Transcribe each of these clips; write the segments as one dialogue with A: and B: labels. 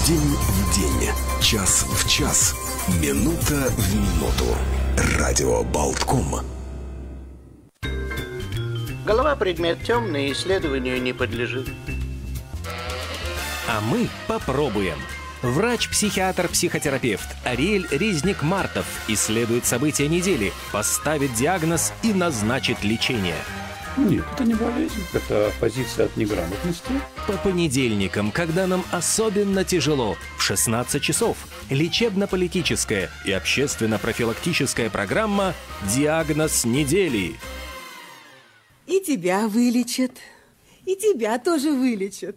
A: День в день, час в час, минута в минуту. Радио Болтком.
B: Голова предмет темный, исследованию не подлежит.
C: А мы попробуем. Врач-психиатр-психотерапевт Ариэль Резник-Мартов исследует события недели, поставит диагноз и назначит лечение.
D: Нет, это не болезнь, это позиция от неграмотности.
C: По понедельникам, когда нам особенно тяжело, в 16 часов лечебно-политическая и общественно-профилактическая программа «Диагноз недели».
E: И тебя вылечат, и тебя тоже вылечат.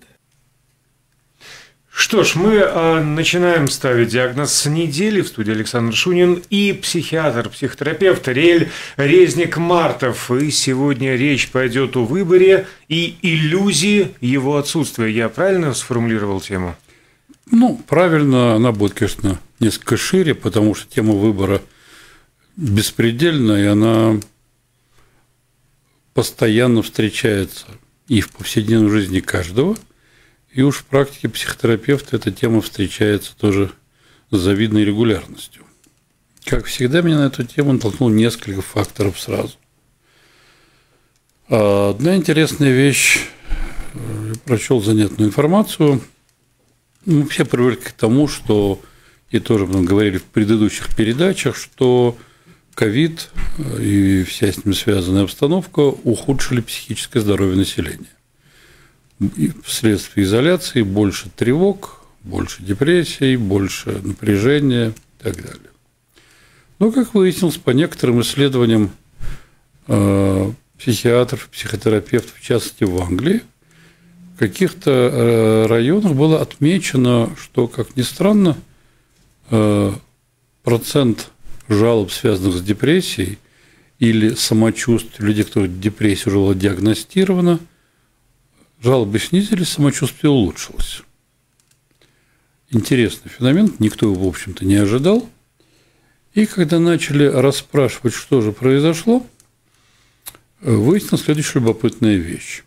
F: Что ж, мы начинаем ставить диагноз недели. В студии Александр Шунин и психиатр, психотерапевт Ариэль Резник-Мартов. И сегодня речь пойдет о выборе и иллюзии его отсутствия. Я правильно сформулировал тему?
D: Ну, правильно, она будет, конечно, несколько шире, потому что тема выбора беспредельна, и она постоянно встречается и в повседневной жизни каждого. И уж в практике психотерапевта эта тема встречается тоже с завидной регулярностью. Как всегда, меня на эту тему натолкнуло несколько факторов сразу. Одна интересная вещь, я прочел занятную информацию. Мы все привыкли к тому, что, и тоже мы говорили в предыдущих передачах, что ковид и вся с ним связанная обстановка ухудшили психическое здоровье населения. И вследствие изоляции больше тревог, больше депрессий, больше напряжения и так далее. Но, как выяснилось, по некоторым исследованиям психиатров, психотерапевтов, в частности в Англии, в каких-то районах было отмечено, что, как ни странно, процент жалоб, связанных с депрессией или самочувствием людей, кто депрессия уже была диагностирована, жалобы снизились, самочувствие улучшилось. Интересный феномен, никто его, в общем-то, не ожидал. И когда начали расспрашивать, что же произошло, выяснилась следующая любопытная вещь.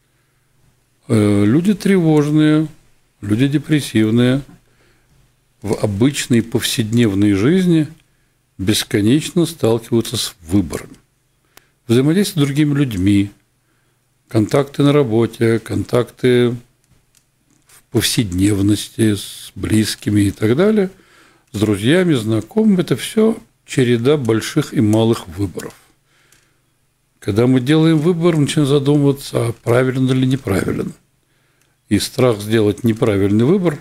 D: Люди тревожные, люди депрессивные в обычной повседневной жизни бесконечно сталкиваются с выбором. Взаимодействие с другими людьми, контакты на работе, контакты в повседневности с близкими и так далее, с друзьями, знакомыми – это все череда больших и малых выборов. Когда мы делаем выбор, мы начинаем задумываться, а правильно или неправильно. И страх сделать неправильный выбор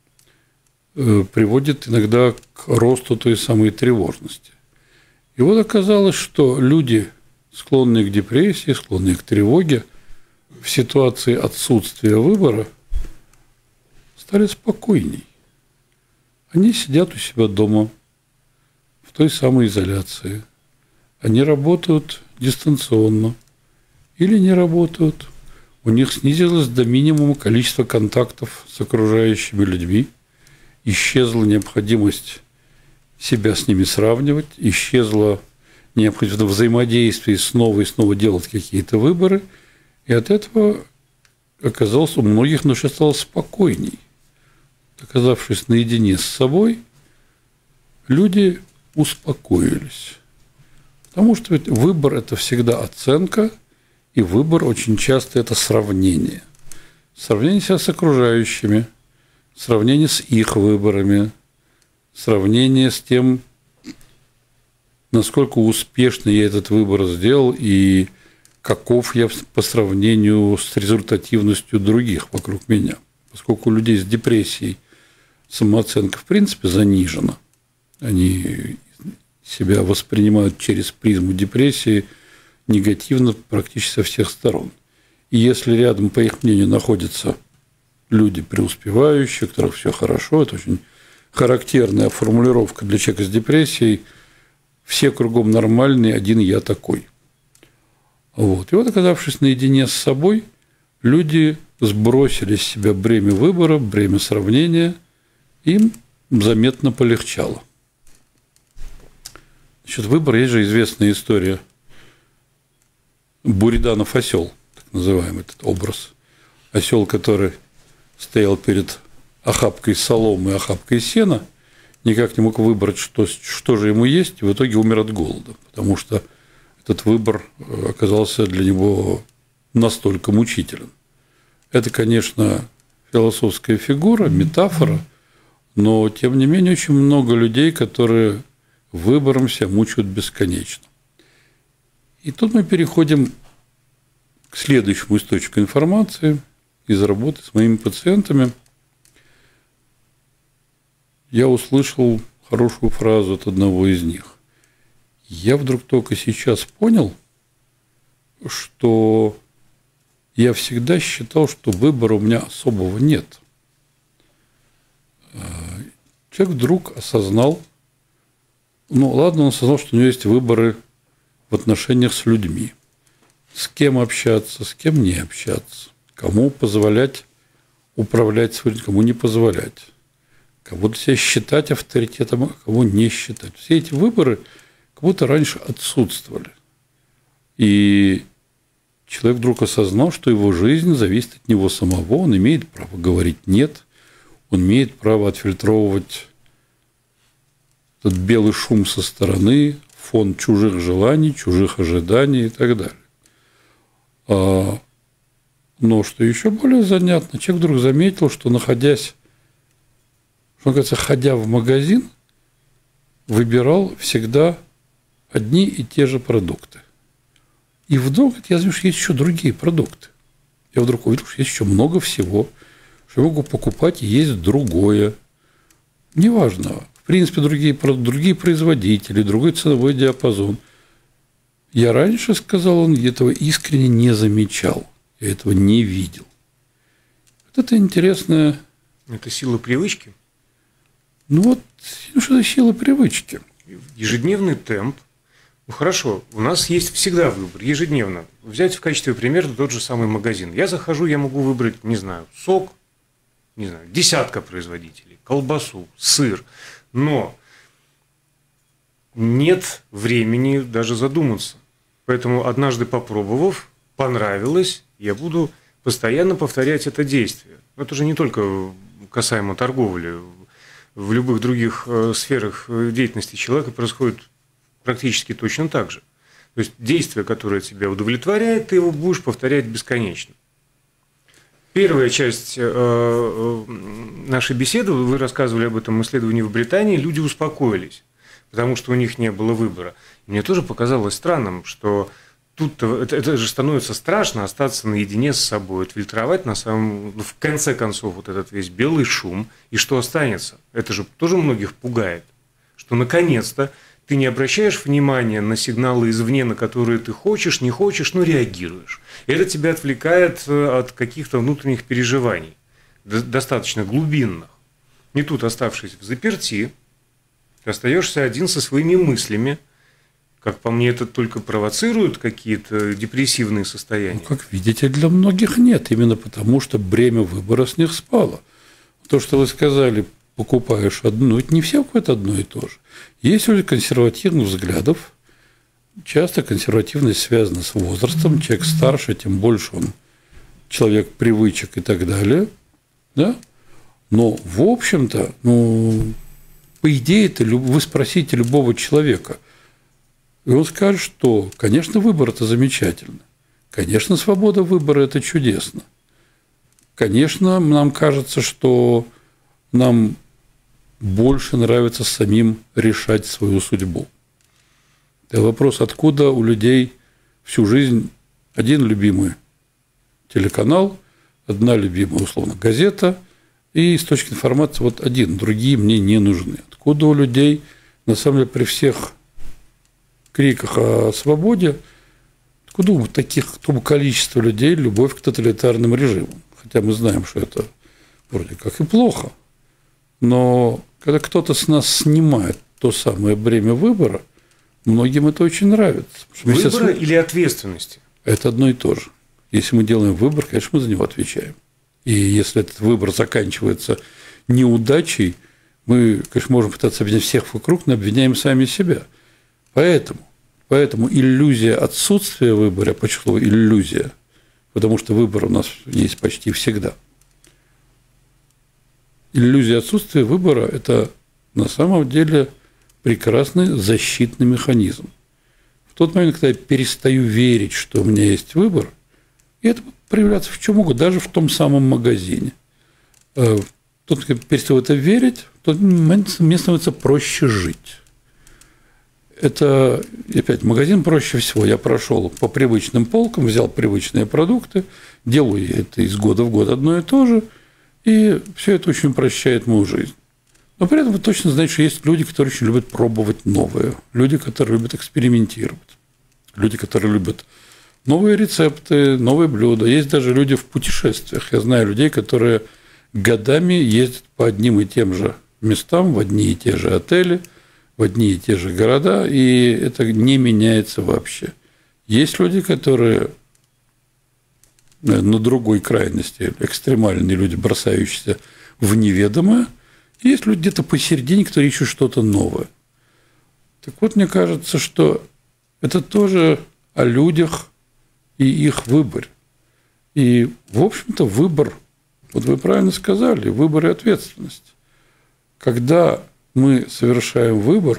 D: приводит иногда к росту той самой тревожности. И вот оказалось, что люди, склонные к депрессии, склонные к тревоге, в ситуации отсутствия выбора стали спокойней. Они сидят у себя дома, в той самой изоляции. Они работают дистанционно или не работают. У них снизилось до минимума количество контактов с окружающими людьми. Исчезла необходимость себя с ними сравнивать, исчезла необходимость взаимодействия снова и снова делать какие-то выборы. И от этого оказалось у многих, но сейчас стало спокойней. Оказавшись наедине с собой, люди успокоились. Потому что ведь выбор – это всегда оценка, и выбор очень часто – это сравнение. Сравнение себя с окружающими, сравнение с их выборами, сравнение с тем, насколько успешно я этот выбор сделал, и каков я по сравнению с результативностью других вокруг меня. Поскольку у людей с депрессией самооценка в принципе занижена, они себя воспринимают через призму депрессии негативно практически со всех сторон. И если рядом, по их мнению, находятся люди преуспевающие, у которых все хорошо, это очень характерная формулировка для человека с депрессией, все кругом нормальные, один я такой. Вот. И вот, оказавшись наедине с собой, люди сбросили с себя бремя выбора, бремя сравнения, им заметно полегчало. Значит, выбор, есть же известная история Буриданов осел, так называемый этот образ. Осел, который стоял перед охапкой соломы и охапкой сена, никак не мог выбрать, что же ему есть, и в итоге умер от голода, потому что этот выбор оказался для него настолько мучителен. Это, конечно, философская фигура, метафора, но, тем не менее, очень много людей, которые выбором себя мучают бесконечно. И тут мы переходим к следующему источнику информации из работы с моими пациентами. Я услышал хорошую фразу от одного из них. Я вдруг только сейчас понял, что я всегда считал, что выбора у меня особого нет. Человек вдруг осознал, он осознал, что у него есть выборы в отношениях с людьми. С кем общаться, с кем не общаться, кому позволять управлять своим, кому не позволять, кого-то себя считать авторитетом, а кого не считать. Все эти выборы как будто раньше отсутствовали. И человек вдруг осознал, что его жизнь зависит от него самого, он имеет право говорить «нет», он имеет право отфильтровывать этот белый шум со стороны, фон чужих желаний, чужих ожиданий и так далее. Но что еще более занятно, человек вдруг заметил, что ходя в магазин, выбирал всегда одни и те же продукты. И вдруг я заметил, что есть еще другие продукты. Я вдруг увидел, что есть еще много всего, что я могу покупать, и есть другое. Неважно. В принципе, другие производители, другой ценовой диапазон. Я раньше, сказал он, этого искренне не замечал. Я этого не видел. Вот это интересное.
F: Это сила привычки?
D: Что это сила привычки?
F: Ежедневный темп. Хорошо, у нас есть всегда выбор, ежедневно. Взять в качестве примера тот же самый магазин. Я захожу, я могу выбрать, сок, десятка производителей, колбасу, сыр. Но нет времени даже задуматься. Поэтому однажды попробовав, понравилось, я буду постоянно повторять это действие. Это же не только касаемо торговли. В любых других сферах деятельности человека происходит практически точно так же. То есть действие, которое тебя удовлетворяет, ты его будешь повторять бесконечно. Первая часть нашей беседы, вы рассказывали об этом исследовании в Британии, люди успокоились, потому что у них не было выбора. И мне тоже показалось странным, что тут-то это же становится страшно остаться наедине с собой, отфильтровать в конце концов вот этот весь белый шум, и что останется. Это же тоже многих пугает, что наконец-то ты не обращаешь внимания на сигналы извне, на которые ты хочешь, не хочешь, но реагируешь. И это тебя отвлекает от каких-то внутренних переживаний, достаточно глубинных. И тут, оставшись взаперти, ты остаешься один со своими мыслями. Как по мне, это только провоцирует какие-то депрессивные состояния.
D: Как видите, для многих нет. Именно потому, что бремя выбора с них спало. То, что вы сказали, покупаешь одно, это не все какое-то одно и то же. Есть люди консервативных взглядов. Часто консервативность связана с возрастом. Человек старше, тем больше он человек привычек и так далее. Да? Но, в общем-то, по идее, вы спросите любого человека, и он скажет, что, конечно, выбор – это замечательно. Конечно, свобода выбора – это чудесно. Конечно, нам кажется, что нам больше нравится самим решать свою судьбу. Это вопрос, откуда у людей всю жизнь один любимый телеканал, одна любимая, условно, газета и источник информации вот один, другие мне не нужны. Откуда у людей, на самом деле, при всех криках о свободе, откуда у такого количества людей любовь к тоталитарным режимам? Хотя мы знаем, что это вроде как и плохо. Но когда кто-то с нас снимает то самое бремя выбора, многим это очень нравится.
F: Выбора или ответственности? Это
D: одно и то же. Если мы делаем выбор, конечно, мы за него отвечаем. И если этот выбор заканчивается неудачей, мы, конечно, можем пытаться обвинять всех вокруг, но обвиняем сами себя. Поэтому иллюзия отсутствия выбора, почему иллюзия, потому что выбор у нас есть почти всегда. иллюзия отсутствия выбора – это на самом деле прекрасный защитный механизм. В тот момент, когда я перестаю верить, что у меня есть выбор, и это проявляется в чем угодно, даже в том самом магазине. Тот, кто перестал в это верить, в тот момент мне становится проще жить. Это, опять, магазин проще всего. Я прошел по привычным полкам, взял привычные продукты, делаю это из года в год одно и то же, и все это очень упрощает мою жизнь. Но при этом вы точно знаете, что есть люди, которые очень любят пробовать новое, люди, которые любят экспериментировать, люди, которые любят новые рецепты, новые блюда. Есть даже люди в путешествиях. Я знаю людей, которые годами ездят по одним и тем же местам, в одни и те же отели, в одни и те же города, и это не меняется вообще. Есть люди, которые на другой крайности, экстремальные люди, бросающиеся в неведомое, и есть люди где-то посередине, которые ищут что-то новое. Так вот, мне кажется, что это тоже о людях и их выборе. И, в общем-то, выбор, вот вы правильно сказали, выбор и ответственность. Когда мы совершаем выбор,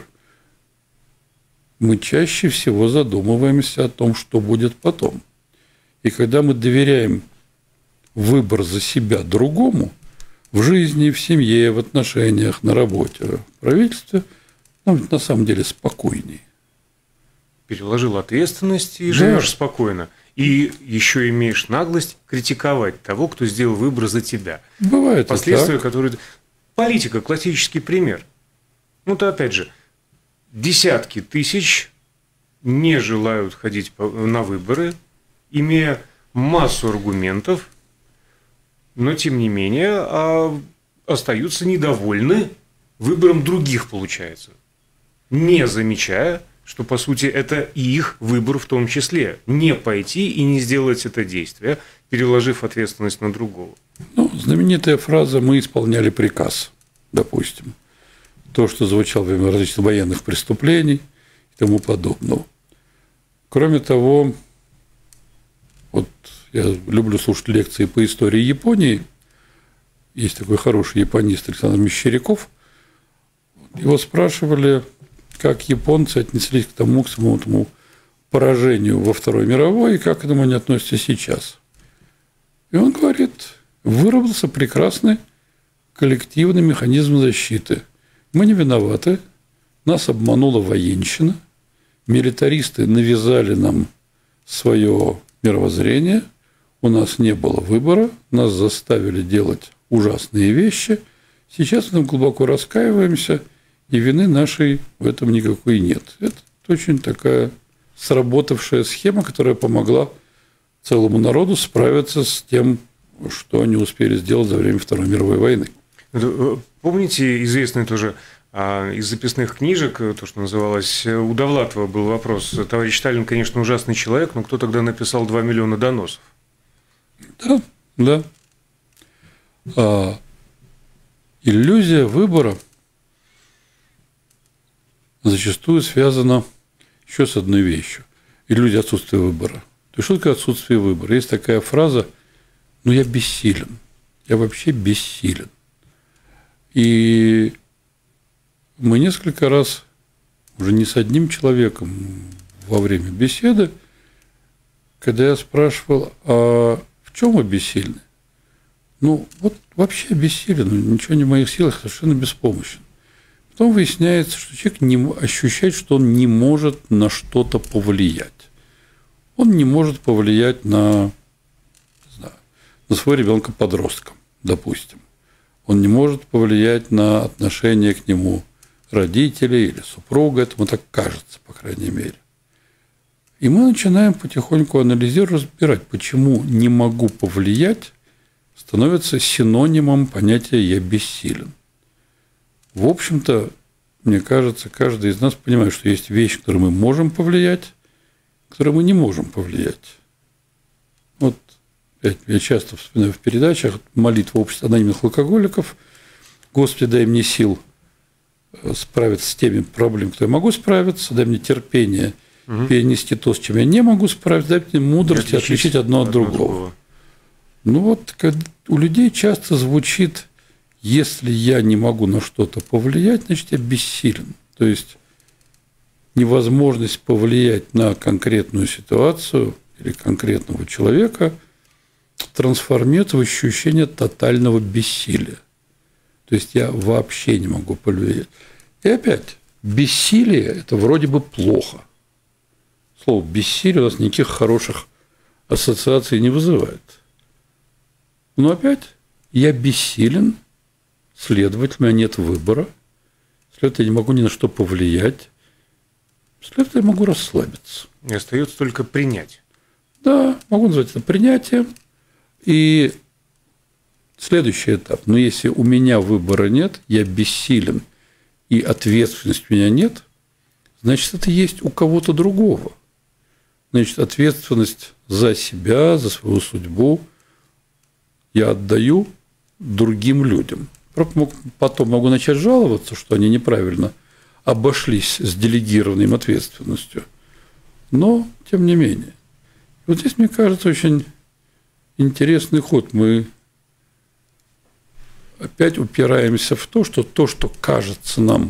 D: мы чаще всего задумываемся о том, что будет потом. И когда мы доверяем выбор за себя другому, в жизни, в семье, в отношениях, на работе, в правительстве, нам на самом деле спокойнее.
F: Переложил ответственность и живешь спокойно. И еще имеешь наглость критиковать того, кто сделал выбор за тебя.
D: Бывает
F: последствия, которые... Политика – классический пример. Ну, то опять же, десятки тысяч не желают ходить на выборы, имея массу аргументов, но, тем не менее, остаются недовольны выбором других, получается, не замечая, что, по сути, это и их выбор в том числе. Не пойти и не сделать это действие, переложив ответственность на другого.
D: Ну, знаменитая фраза «мы исполняли приказ», допустим. То, что звучало во время различных военных преступлений и тому подобного. Кроме того, вот я люблю слушать лекции по истории Японии. Есть такой хороший японист Александр Мещеряков. Его спрашивали, как японцы отнеслись к тому поражению во Второй мировой и как к этому они относятся сейчас. И он говорит, выработался прекрасный коллективный механизм защиты. Мы не виноваты, нас обманула военщина, милитаристы навязали нам свое мировоззрение, у нас не было выбора, нас заставили делать ужасные вещи, сейчас мы глубоко раскаиваемся, и вины нашей в этом никакой нет. Это очень такая сработавшая схема, которая помогла целому народу справиться с тем, что они успели сделать за время Второй мировой войны.
F: Помните известный тоже из записных книжек, то, что называлось, у Довлатова был вопрос. Товарищ Сталин, конечно, ужасный человек, но кто тогда написал 2 миллиона доносов?
D: Да. Иллюзия выбора зачастую связана еще с одной вещью. Иллюзия отсутствия выбора. То есть, что такое отсутствие выбора? Есть такая фраза «ну, я бессилен». Я вообще бессилен. И мы несколько раз, уже не с одним человеком во время беседы, когда я спрашивал, а в чем вы бессильны? Ну, вот вообще бессилен, ничего не в моих силах, совершенно беспомощен. Потом выясняется, что человек ощущает, что он не может на что-то повлиять. Он не может повлиять на своего ребенка-подростка, допустим. Он не может повлиять на отношение к нему родителей или супруга, этому так кажется, по крайней мере. И мы начинаем потихоньку анализировать, разбирать, почему «не могу повлиять» становится синонимом понятия «я бессилен». В общем-то, мне кажется, каждый из нас понимает, что есть вещи, которые мы можем повлиять, которые мы не можем повлиять. Вот я часто вспоминаю в передачах молитву общества анонимных алкоголиков: «Господи, дай мне сил справиться с теми проблемами, которые я могу справиться, дай мне терпение перенести то, с чем я не могу справиться, дай мне мудрости отличить одно от другого». Ну вот у людей часто звучит если я не могу на что-то повлиять, значит, я бессилен. То есть невозможность повлиять на конкретную ситуацию или конкретного человека трансформируется в ощущение тотального бессилия. То есть я вообще не могу повлиять. И опять, бессилие – это вроде бы плохо. Слово «бессилие» у нас никаких хороших ассоциаций не вызывает. Но опять, я бессилен, следовательно, у меня нет выбора, следовательно, я не могу ни на что повлиять, следовательно, я могу расслабиться.
F: И остается только принять.
D: Да, могу назвать это принятием. И следующий этап. Но если у меня выбора нет, я бессилен, и ответственности у меня нет, значит, это есть у кого-то другого. Значит, ответственность за себя, за свою судьбу я отдаю другим людям. Потом могу начать жаловаться, что они неправильно обошлись с делегированной им ответственностью. Но, тем не менее. Вот здесь, мне кажется, очень интересный ход. Мы опять упираемся в то, что кажется нам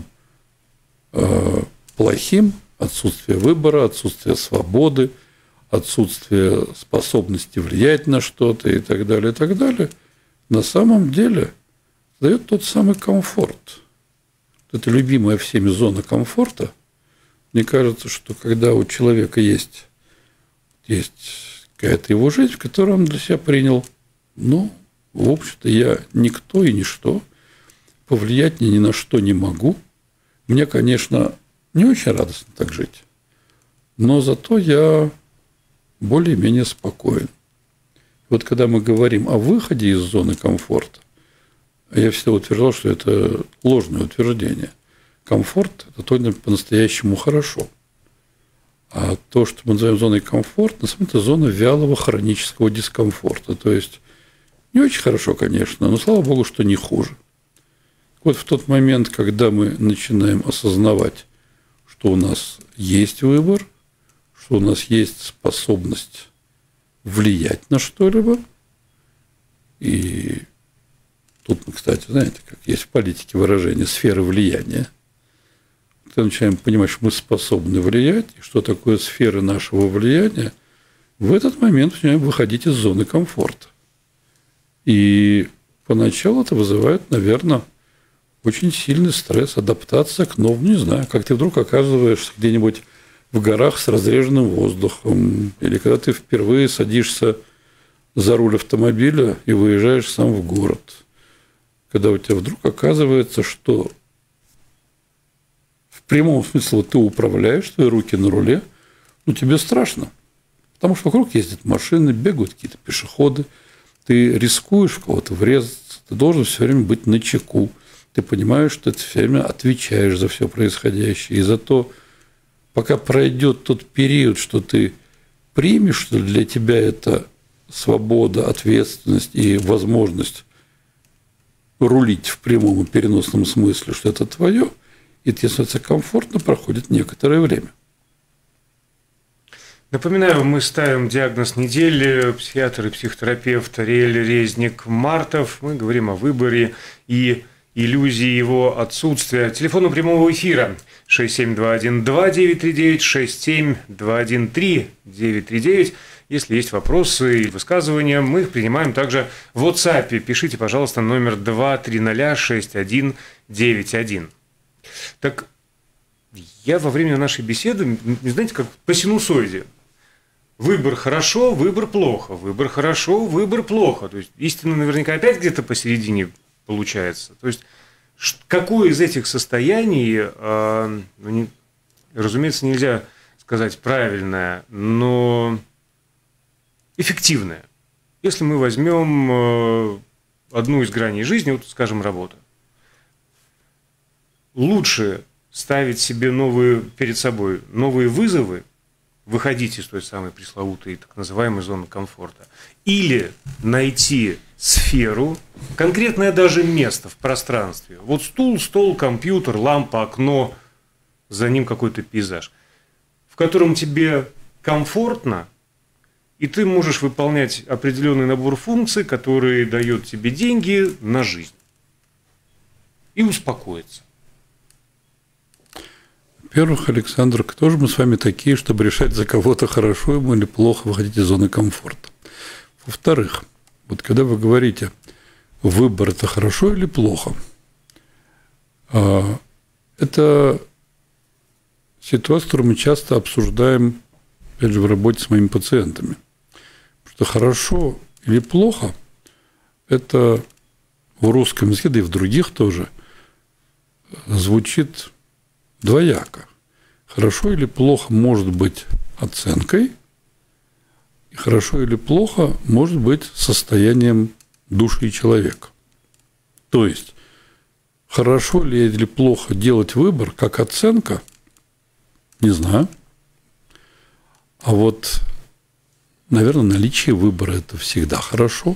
D: плохим, отсутствие выбора, отсутствие свободы, отсутствие способности влиять на что-то и так далее, на самом деле дает тот самый комфорт. Это любимая всеми зона комфорта. Мне кажется, что когда у человека есть какая-то его жизнь, в которой он для себя принял, в общем-то, я никто и ничто, повлиять ни на что не могу. Мне, конечно, не очень радостно так жить, но зато я более-менее спокоен. Вот когда мы говорим о выходе из зоны комфорта, я всегда утверждал, что это ложное утверждение. Комфорт – это то, по-настоящему хорошо. А то, что мы называем зоной комфорта, на самом деле, это зона вялого хронического дискомфорта. То есть не очень хорошо, конечно, но, слава богу, что не хуже. Вот в тот момент, когда мы начинаем осознавать, что у нас есть выбор, что у нас есть способность влиять на что-либо, и тут, кстати, знаете, как есть в политике выражение «сфера влияния», когда мы начинаем понимать, что мы способны влиять, и что такое сфера нашего влияния, в этот момент начинаем выходить из зоны комфорта. И поначалу это вызывает, наверное, очень сильный стресс, адаптация к новому, не знаю, как ты вдруг оказываешься где-нибудь в горах с разреженным воздухом, или когда ты впервые садишься за руль автомобиля и выезжаешь сам в город, когда у тебя вдруг оказывается, что в прямом смысле ты управляешь, твои руки на руле, тебе страшно, потому что вокруг ездят машины, бегают какие-то пешеходы, ты рискуешь в кого-то врезаться, ты должен все время быть начеку, ты понимаешь, что ты все время отвечаешь за все происходящее, и за то, пока пройдет тот период, что ты примешь, что для тебя это свобода, ответственность и возможность рулить в прямом и переносном смысле, что это твое, и тебе становится комфортно, проходит некоторое время.
F: Напоминаю, мы ставим диагноз недели. Психиатр и психотерапевт Ариэль Резник-Мартов. Мы говорим о выборе и иллюзии его отсутствия. Телефон прямого эфира 67212939, 67213939. Если есть вопросы и высказывания, мы их принимаем также в WhatsApp. Пишите, пожалуйста, номер 2306191. Так, я во время нашей беседы, знаете, как по синусоиде. Выбор хорошо, выбор плохо, выбор хорошо, выбор плохо. То есть истина наверняка опять где-то посередине получается. То есть какое из этих состояний, разумеется, нельзя сказать правильное, но эффективное. Если мы возьмем одну из граней жизни, вот, скажем, работа. Лучше ставить себе перед собой новые вызовы, выходить из той самой пресловутой так называемой зоны комфорта, или найти сферу, конкретное даже место в пространстве. Вот стул, стол, компьютер, лампа, окно, за ним какой-то пейзаж, в котором тебе комфортно, и ты можешь выполнять определенный набор функций, которые дают тебе деньги на жизнь. и успокоиться?
D: Во-первых, Александр, кто же мы с вами такие, чтобы решать, за кого-то хорошо ему или плохо выходить из зоны комфорта? Во-вторых, вот когда вы говорите, выбор – это хорошо или плохо, это ситуация, которую мы часто обсуждаем, опять же, в работе с моими пациентами. Потому что хорошо или плохо – это в русском языке, да и в других тоже, звучит двояко. Хорошо или плохо может быть оценкой, и хорошо или плохо может быть состоянием души человека. То есть, хорошо ли или плохо делать выбор как оценка, не знаю. А вот, наверное, наличие выбора – это всегда хорошо.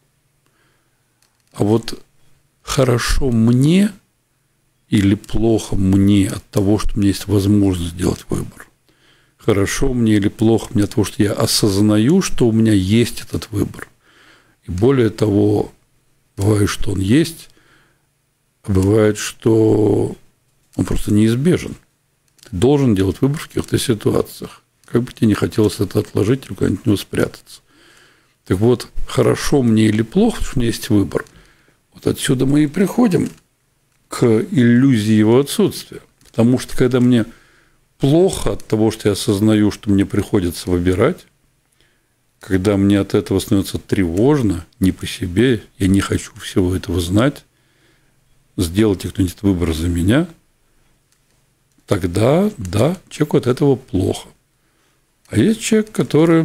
D: А вот хорошо мне или плохо мне от того, что у меня есть возможность сделать выбор. Хорошо мне или плохо мне от того, что я осознаю, что у меня есть этот выбор. И более того, бывает, что он есть, а бывает, что он просто неизбежен. Ты должен делать выбор в каких-то ситуациях. Как бы тебе не хотелось это отложить или куда-нибудь не спрятаться. Так вот, хорошо мне или плохо, что у меня есть выбор. Вот отсюда мы и приходим к иллюзии его отсутствия. Потому что когда мне плохо от того, что я осознаю, что мне приходится выбирать, когда мне от этого становится тревожно, не по себе, я не хочу всего этого знать, сделайте кто-нибудь этот выбор за меня, тогда, да, человеку от этого плохо. А есть человек, который,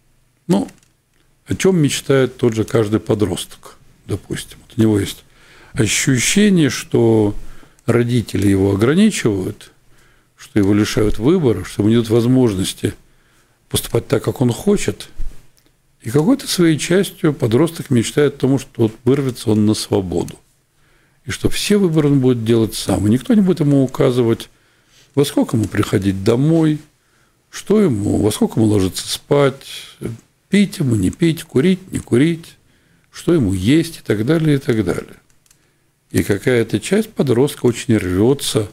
D: о чем мечтает тот же каждый подросток, допустим. Вот у него есть ощущение, что родители его ограничивают, что его лишают выбора, что ему не дают возможности поступать так, как он хочет. И какой-то своей частью подросток мечтает о том, что вот вырвется он на свободу. И что все выборы он будет делать сам. И никто не будет ему указывать, во сколько ему приходить домой, что ему, во сколько ему ложиться спать, пить ему, не пить, курить, не курить, что ему есть и так далее, и так далее. И какая-то часть подростка очень рвется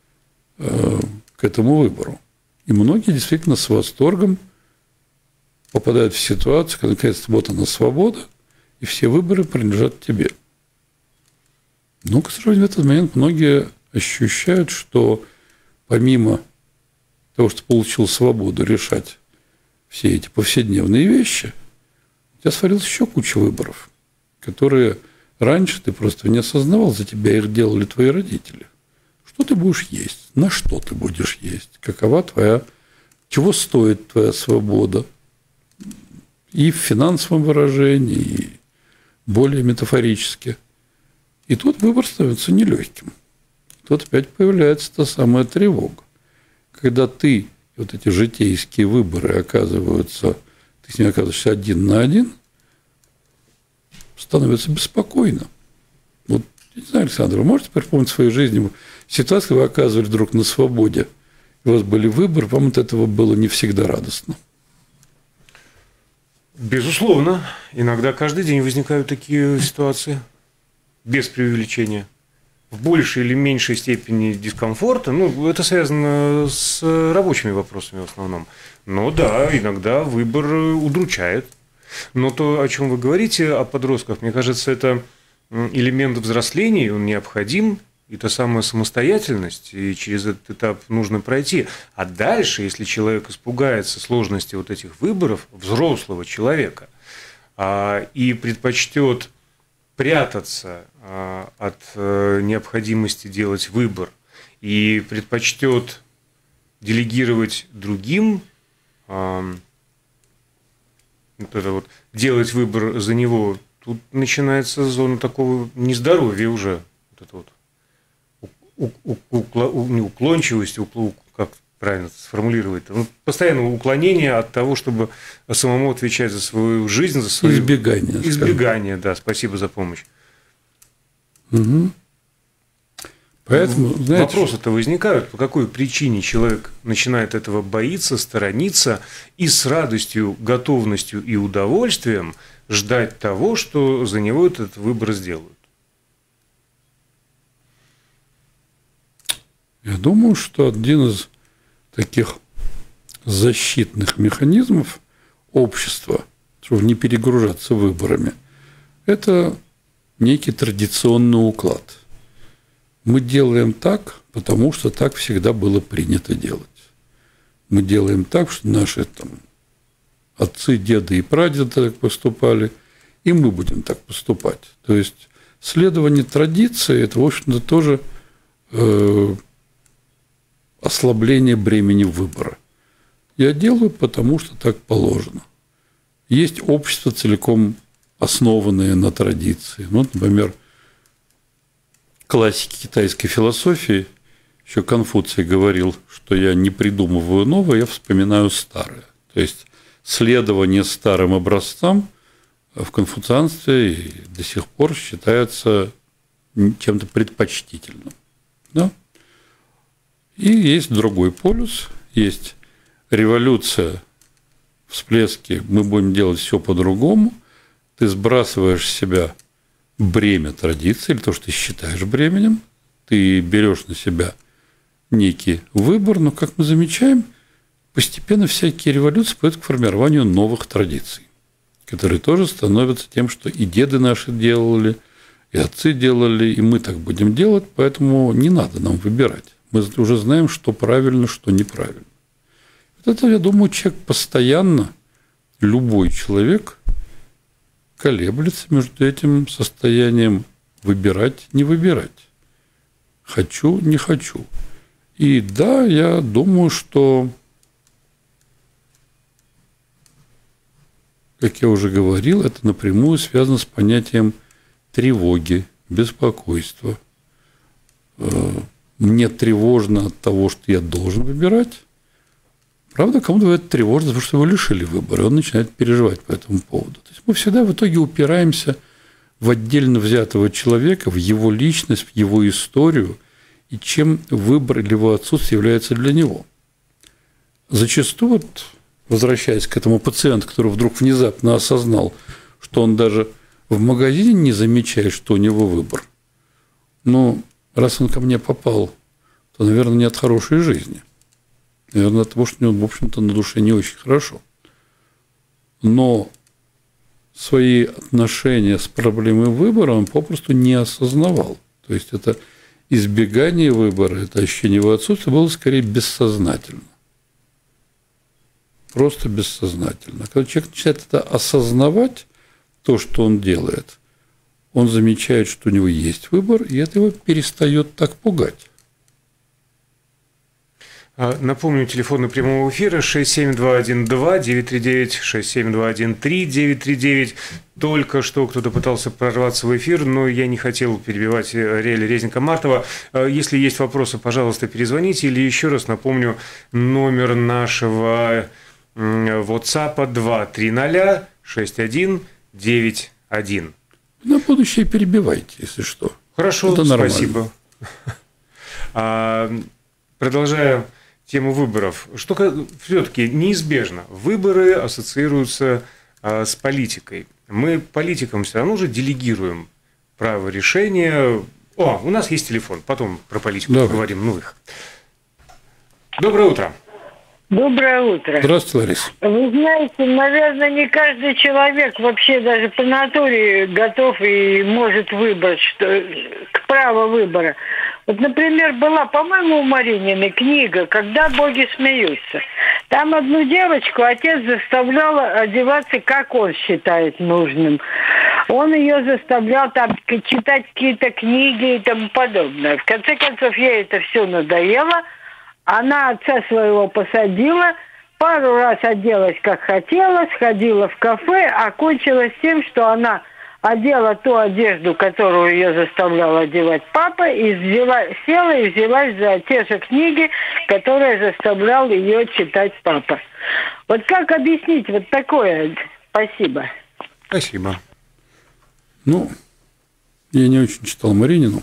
D: к этому выбору. И многие действительно с восторгом попадают в ситуацию, когда, наконец-то, вот она свобода, и все выборы принадлежат тебе. Но, к сожалению, в этот момент многие ощущают, что помимо того, что получил свободу решать все эти повседневные вещи, у тебя свалилась еще куча выборов, которые раньше ты просто не осознавал, за тебя их делали твои родители. Что ты будешь есть? На что ты будешь есть? Какова твоя... Чего стоит твоя свобода? И в финансовом выражении, и более метафорически. И тут выбор становится нелегким. Тут опять появляется та самая тревога. Когда ты, вот эти житейские выборы оказываются, ты с ними оказываешься один на один, становится беспокойно. Вот, не знаю, Александр, вы можете припомнить в своей жизни ситуацию, когда вы оказывались вдруг на свободе, и у вас были выборы, вам от этого было не всегда радостно?
F: Безусловно. Иногда каждый день возникают такие ситуации. Без преувеличения. В большей или меньшей степени дискомфорта. Это связано с рабочими вопросами в основном. Но да, иногда выбор удручает. Но то, о чем вы говорите, о подростках, мне кажется, это элемент взросления, он необходим, и та самая самостоятельность, и через этот этап нужно пройти. А дальше, если человек испугается сложности вот этих выборов взрослого человека и предпочтет прятаться от необходимости делать выбор и предпочтет делегировать другим, делать выбор за него, тут начинается зона такого нездоровья уже. Уклончивость, как правильно сформулировать, постоянного уклонения от того, чтобы самому отвечать за свою жизнь, за свое избегание, да, спасибо за помощь.
D: Угу. Поэтому, знаете,
F: вопросы-то возникают, по какой причине человек начинает этого боиться, сторониться и с радостью, готовностью и удовольствием ждать того, что за него этот выбор сделают.
D: Я думаю, что один из таких защитных механизмов общества, чтобы не перегружаться выборами, это некий традиционный уклад. Мы делаем так, потому что так всегда было принято делать. Мы делаем так, что наши отцы, деды и прадеды так поступали, и мы будем так поступать. То есть следование традиции – это, в общем-то, тоже ослабление бремени выбора. Я делаю, потому что так положено. Есть общество, целиком основанное на традиции. Например, классики китайской философии, еще Конфуций говорил, что я не придумываю новое, я вспоминаю старое. То есть следование старым образцам в конфуцианстве до сих пор считается чем-то предпочтительным. Да? И есть другой полюс, есть революция, всплески, мы будем делать все по-другому, ты сбрасываешь с себя бремя традиции, или то, что ты считаешь бременем, ты берешь на себя некий выбор, но, как мы замечаем, постепенно всякие революции приводят к формированию новых традиций, которые тоже становятся тем, что и деды наши делали, и отцы делали, и мы так будем делать, поэтому не надо нам выбирать. Мы уже знаем, что правильно, что неправильно. Вот это, я думаю, человек постоянно, любой человек, колеблется между этим состоянием выбирать, не выбирать. Хочу, не хочу. И да, я думаю, что, как я уже говорил, это напрямую связано с понятием тревоги, беспокойства. Мне тревожно от того, что я должен выбирать. Правда, кому-то бывает тревожно, потому что его лишили выбора, и он начинает переживать по этому поводу. То есть мы всегда в итоге упираемся в отдельно взятого человека, в его личность, в его историю, и чем выбор или его отсутствие является для него. Зачастую, вот, возвращаясь к этому пациенту, который вдруг внезапно осознал, что он даже в магазине не замечает, что у него выбор. Но раз он ко мне попал, то, наверное, не от хорошей жизни. Наверное, от того, что у него, в общем-то, на душе не очень хорошо. Но свои отношения с проблемой выбора он попросту не осознавал. То есть это избегание выбора, это ощущение его отсутствия было скорее бессознательно. Просто бессознательно. Когда человек начинает это осознавать, то, что он делает, он замечает, что у него есть выбор, и это его перестает так пугать.
F: Напомню, телефон прямого эфира 67212-939, 67213-939. Только что кто-то пытался прорваться в эфир, но я не хотел перебивать Ариэля Резника-Мартова. Если есть вопросы, пожалуйста, перезвоните. Или еще раз напомню, номер нашего WhatsApp 230-6191.
D: На будущее перебивайте, если что.
F: Хорошо,
D: это нормально.
F: Спасибо. Продолжая тему выборов. Что все-таки неизбежно. Выборы ассоциируются с политикой. Мы политикам все равно же делегируем право решения. У нас есть телефон. Потом про политику поговорим. Ну их. Доброе утро.
G: Доброе утро.
D: Здравствуйте, Лариса.
G: Вы знаете, наверное, не каждый человек вообще даже по натуре готов и может выбрать право выбора. Вот, например, была, по-моему, у Марининой книга «Когда боги смеются». Там одну девочку отец заставлял одеваться, как он считает нужным. Он ее заставлял там читать какие-то книги и тому подобное. В конце концов, ей это все надоело. Она отца своего посадила, пару раз оделась, как хотела, сходила в кафе, а кончилось тем, что она одела ту одежду, которую ее заставлял одевать папа, и села и взялась за те же книги, которые заставлял ее читать папа. Вот как объяснить вот такое? Спасибо.
F: Спасибо.
D: Ну, я не очень читал Маринину.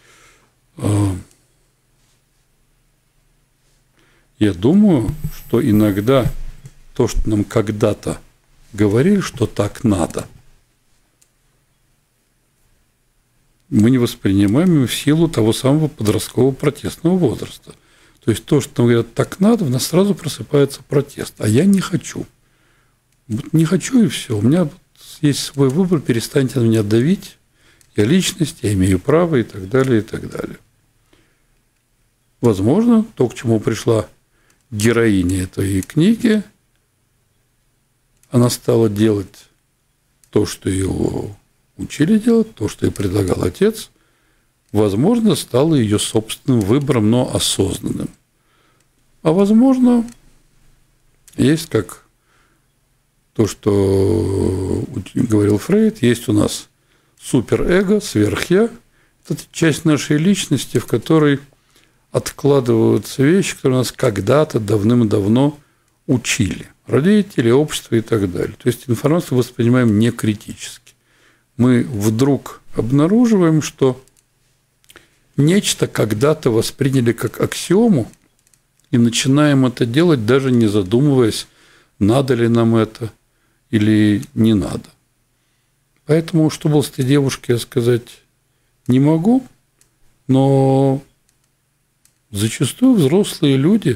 D: Я думаю, что иногда то, что нам когда-то говорили, что так надо, мы не воспринимаем его в силу того самого подросткового протестного возраста. То есть то, что нам говорят, так надо, в нас сразу просыпается протест. А я не хочу. Вот не хочу, и все. У меня есть свой выбор, перестаньте на меня давить. Я личность, я имею право, и так далее, и так далее. Возможно, то, к чему пришла героиня этой книги, она стала делать то, что ее учили делать, то, что ей предлагал отец, возможно, стало ее собственным выбором, но осознанным. А возможно, есть как то, что говорил Фрейд, есть у нас суперэго, сверхя. Это часть нашей личности, в которой откладываются вещи, которые нас когда-то давным-давно учили. Родители, общество и так далее. То есть информацию воспринимаем не критически. Мы вдруг обнаруживаем, что нечто когда-то восприняли как аксиому, и начинаем это делать, даже не задумываясь, надо ли нам это или не надо. Поэтому, что было с этой девушкой, я сказать не могу, но зачастую взрослые люди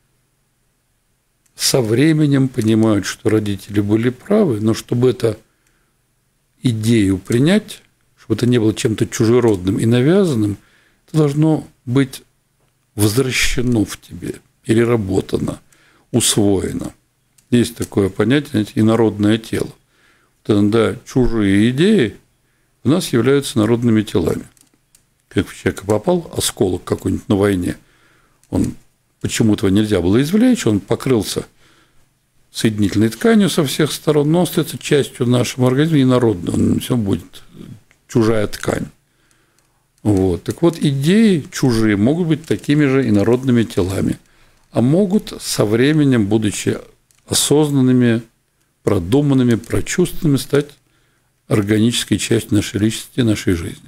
D: со временем понимают, что родители были правы, но чтобы эту идею принять, чтобы это не было чем-то чужеродным и навязанным, это должно быть возвращено в тебе, переработано, усвоено. Есть такое понятие, знаете, инородное тело. Да, чужие идеи у нас являются народными телами. Как в человека попал осколок какой-нибудь на войне, он почему-то его нельзя было извлечь, он покрылся соединительной тканью со всех сторон, но остается частью нашего организма инородной, он все будет чужая ткань. Вот. Так вот, идеи чужие могут быть такими же инородными телами, а могут со временем, будучи осознанными, продуманными, прочувствованными, стать органической частью нашей личности, нашей жизни.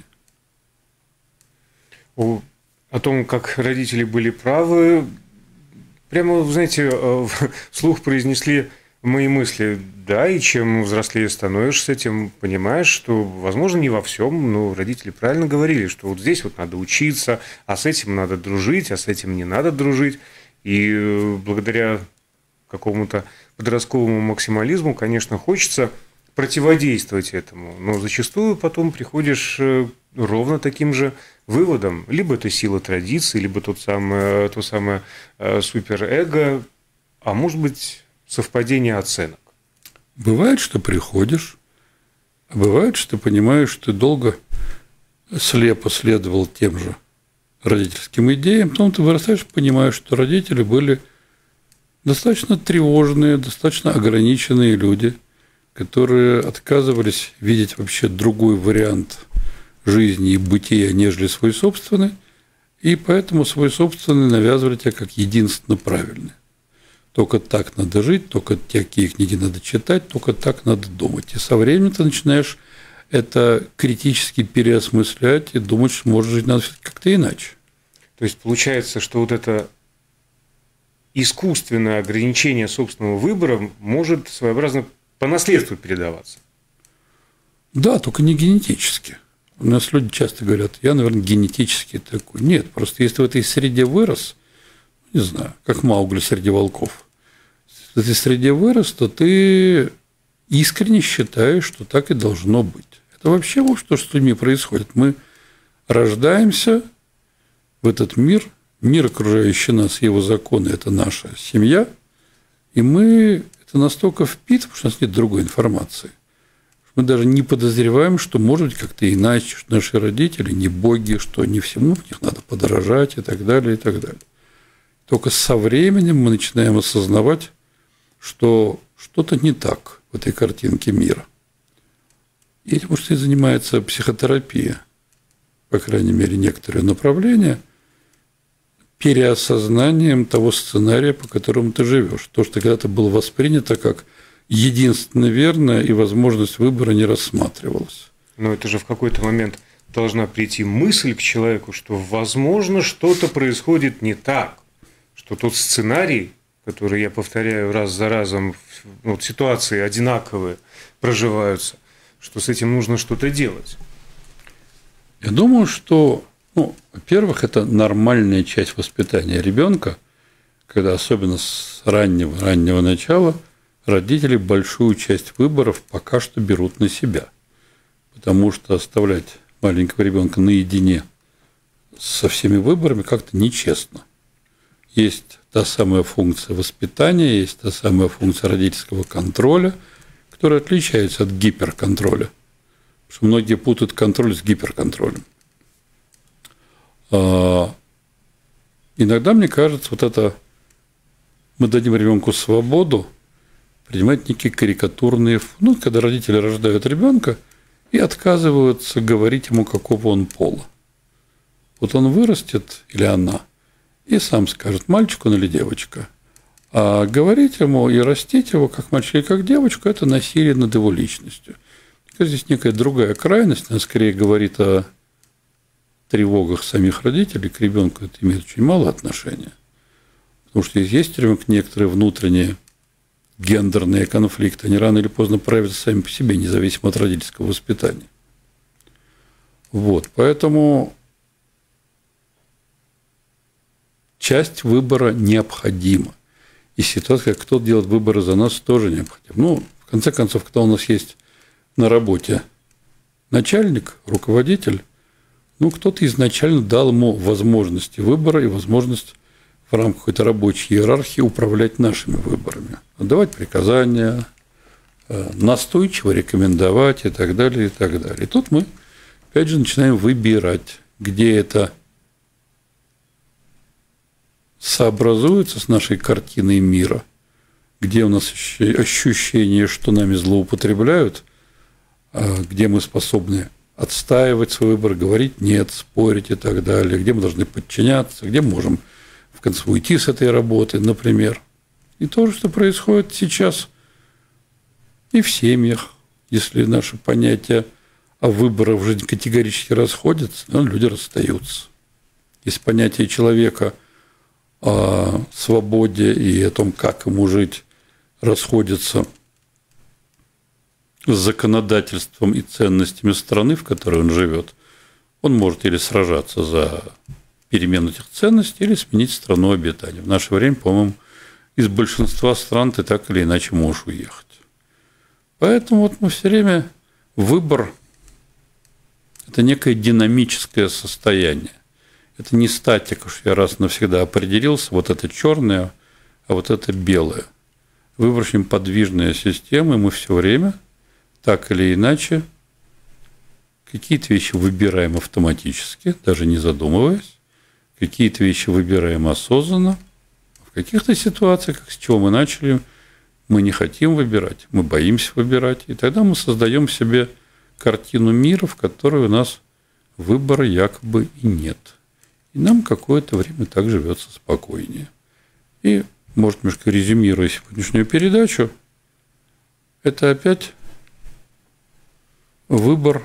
F: О том, как родители были правы, прямо, знаете, вслух произнесли мои мысли. Да, и чем взрослее становишься, тем понимаешь, что, возможно, не во всем, но родители правильно говорили, что вот здесь вот надо учиться, а с этим надо дружить, а с этим не надо дружить. И благодаря какому-то подростковому максимализму, конечно, хочется противодействовать этому, но зачастую потом приходишь ровно таким же выводом. Либо это сила традиции, либо то самое суперэго, а может быть совпадение оценок.
D: Бывает, что приходишь, а бывает, что понимаешь, что ты долго слепо следовал тем же родительским идеям, потом ты вырастаешь и понимаешь, что родители были достаточно тревожные, достаточно ограниченные люди, которые отказывались видеть вообще другой вариант жизни и бытия, нежели свой собственный, и поэтому свой собственный навязывали тебе как единственно правильный. Только так надо жить, только такие книги надо читать, только так надо думать. И со временем ты начинаешь это критически переосмыслять и думать, что, может, жить надо как-то иначе.
F: То есть получается, что вот это искусственное ограничение собственного выбора может своеобразно по наследству передаваться. Да,
D: только не генетически. У нас люди часто говорят, я, наверное, генетически такой. Нет, просто если в этой среде вырос, не знаю, как Маугли среди волков, если в этой среде вырос, то ты искренне считаешь, что так и должно быть. Это вообще вот что с людьми происходит. Мы рождаемся в этот мир, мир, окружающий нас, его законы – это наша семья, и мы это настолько впитываем, что у нас нет другой информации. Мы даже не подозреваем, что может быть как-то иначе, что наши родители не боги, что не всему в них надо подражать и так далее, и так далее. Только со временем мы начинаем осознавать, что что-то не так в этой картинке мира. И этим, может, и занимается психотерапия, по крайней мере, некоторые направления, переосознанием того сценария, по которому ты живешь. То, что когда-то было воспринято как единственно верное, и возможность выбора не рассматривалась.
F: Но это же в какой-то момент должна прийти мысль к человеку, что, возможно, что-то происходит не так, что тот сценарий, который я повторяю раз за разом, вот ситуации одинаковые проживаются, что с этим нужно что-то делать.
D: Я думаю, что, во-первых, это нормальная часть воспитания ребенка, когда особенно с раннего начала родители большую часть выборов пока что берут на себя. Потому что оставлять маленького ребенка наедине со всеми выборами как-то нечестно. Есть та самая функция воспитания, есть та самая функция родительского контроля, которая отличается от гиперконтроля. Потому что многие путают контроль с гиперконтролем. Иногда, мне кажется, мы дадим ребенку свободу принимать некие карикатурные, когда родители рождают ребенка и отказываются говорить ему, какого он пола. Вот он вырастет, или она, и сам скажет, мальчик он или девочка. А говорить ему и растить его, как мальчика и как девочку, это насилие над его личностью. Здесь некая другая крайность, она скорее говорит о тревогах самих родителей, к ребенку это имеет очень мало отношения. Потому что есть ребенок некоторые внутренние гендерные конфликты, они рано или поздно проявятся сами по себе, независимо от родительского воспитания. Поэтому часть выбора необходима. И ситуация, как кто-то делает выборы за нас, тоже необходима. В конце концов, когда у нас есть на работе начальник, руководитель, кто-то изначально дал ему возможности выбора и возможность в рамках какой-то рабочей иерархии управлять нашими выборами. Давать приказания, настойчиво рекомендовать и так далее, и так далее. И тут мы, опять же, начинаем выбирать, где это сообразуется с нашей картиной мира, где у нас ощущение, что нами злоупотребляют, где мы способны отстаивать свой выбор, говорить нет, спорить и так далее, где мы должны подчиняться, где мы можем в конце уйти с этой работы, например. И то же, что происходит сейчас и в семьях, если наши понятия о выборах в жизни категорически расходятся, люди расстаются. Если понятие человека о свободе и о том, как ему жить, расходятся с законодательством и ценностями страны, в которой он живет, он может или сражаться за перемену этих ценностей, или сменить страну обитания. В наше время, по-моему, из большинства стран ты так или иначе можешь уехать. Поэтому мы все время выбор – это некое динамическое состояние. Это не статика, что я раз навсегда определился, вот это черное, а вот это белое. Выбор очень подвижная система, и мы все время так или иначе какие-то вещи выбираем автоматически, даже не задумываясь, какие-то вещи выбираем осознанно, в каких-то ситуациях, с чего мы начали, мы не хотим выбирать, мы боимся выбирать, и тогда мы создаем себе картину мира, в которой у нас выбора якобы и нет. И нам какое-то время так живется спокойнее. И, может, немножко резюмируя сегодняшнюю передачу, это опять выбор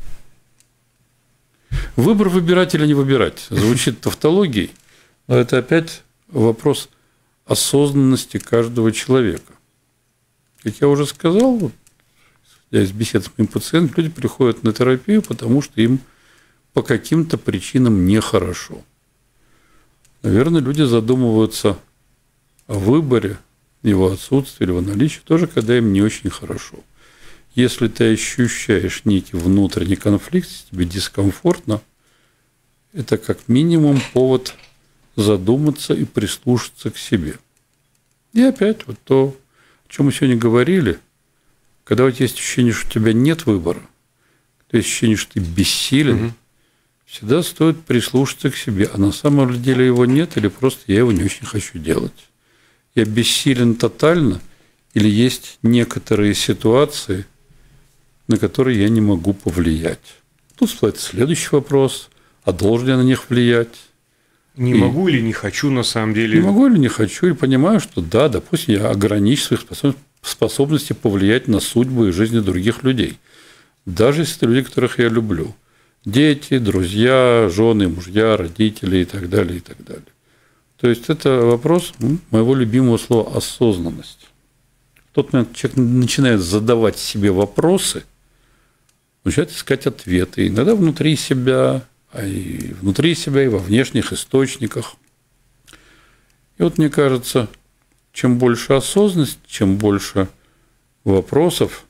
D: выбирать или не выбирать. Звучит тавтологией, но это опять вопрос осознанности каждого человека. Как я уже сказал, я из бесед с моим пациентом, люди приходят на терапию, потому что им по каким-то причинам нехорошо. Наверное, люди задумываются о выборе, его отсутствии или его наличии, тоже когда им не очень хорошо. Если ты ощущаешь некий внутренний конфликт, тебе дискомфортно, это как минимум повод задуматься и прислушаться к себе. И опять то, о чем мы сегодня говорили, когда у тебя есть ощущение, что у тебя нет выбора, то есть ощущение, что ты бессилен, всегда стоит прислушаться к себе, а на самом деле его нет, или просто я его не очень хочу делать. Я бессилен тотально, или есть некоторые ситуации, на которые я не могу повлиять. Тут всплывает следующий вопрос, а должен я на них влиять?
F: Не могу или не хочу, на самом деле?
D: Не могу или не хочу, и понимаю, что да, допустим, я ограничу своих способности повлиять на судьбу и жизни других людей. Даже если это люди, которых я люблю. Дети, друзья, жены, мужья, родители и так далее, и так далее. То есть это вопрос моего любимого слова «осознанность». В тот момент человек начинает задавать себе вопросы, начинает искать ответы. Иногда внутри себя, и во внешних источниках. И вот мне кажется, чем больше осознанности, чем больше вопросов,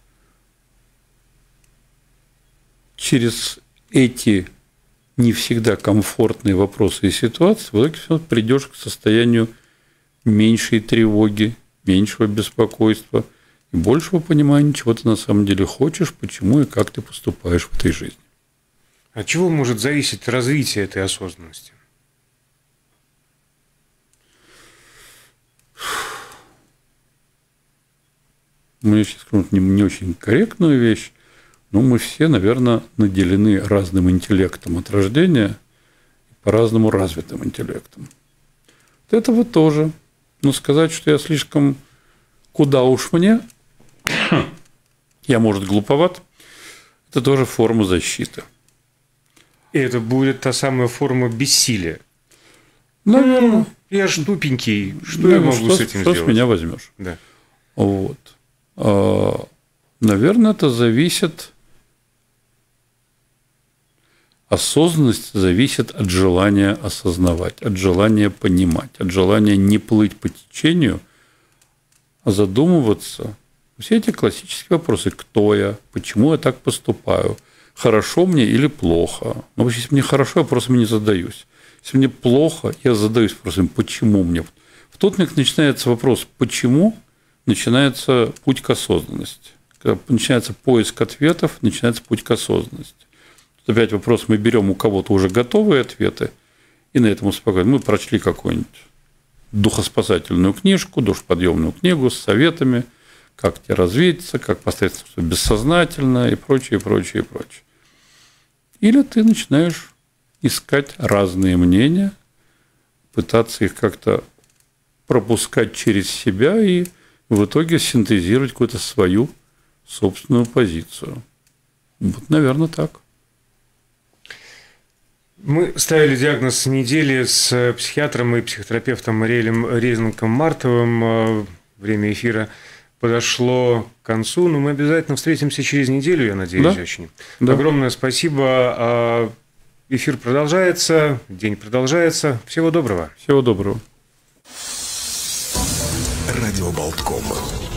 D: через эти не всегда комфортные вопросы и ситуации, в итоге придешь к состоянию меньшей тревоги, меньшего беспокойства и большего понимания, чего ты на самом деле хочешь, почему и как ты поступаешь в этой жизни.
F: От чего может зависеть развитие этой осознанности?
D: Я сейчас скажу не очень корректную вещь, но мы все, наверное, наделены разным интеллектом от рождения, по-разному развитым интеллектом. От этого тоже. Но сказать, что я слишком куда уж мне, я, может, глуповат, это тоже форма защиты.
F: И это будет та самая форма бессилия.
D: Наверное.
F: Я ж тупенький, что я могу с этим сделать?
D: Что с меня возьмешь?
F: Да.
D: Вот. Наверное, это зависит... Осознанность зависит от желания осознавать, от желания понимать, от желания не плыть по течению, а задумываться. Все эти классические вопросы: кто я, почему я так поступаю, хорошо мне или плохо. Но вообще, если мне хорошо, я просто не задаюсь. Если мне плохо, я задаюсь вопросом: почему мне. В тот миг начинается вопрос «почему?», начинается путь к осознанности. Когда начинается поиск ответов, начинается путь к осознанности. Тут опять вопрос: мы берем у кого-то уже готовые ответы и на этом успокаиваем. Мы прочли какую-нибудь духоспасательную книжку, душподъемную книгу с советами, как тебе развиться, как поставить бессознательно и прочее, прочее, прочее. Или ты начинаешь искать разные мнения, пытаться их как-то пропускать через себя и в итоге синтезировать какую-то свою собственную позицию. Вот, наверное, так.
F: Мы ставили диагноз недели с психиатром и психотерапевтом Ариэлем Резником-Мартовым. Время эфира подошло к концу, но мы обязательно встретимся через неделю, я надеюсь, очень. Да. Огромное спасибо. Эфир продолжается, день продолжается. Всего доброго.
D: Всего доброго.
A: Радио Болтком.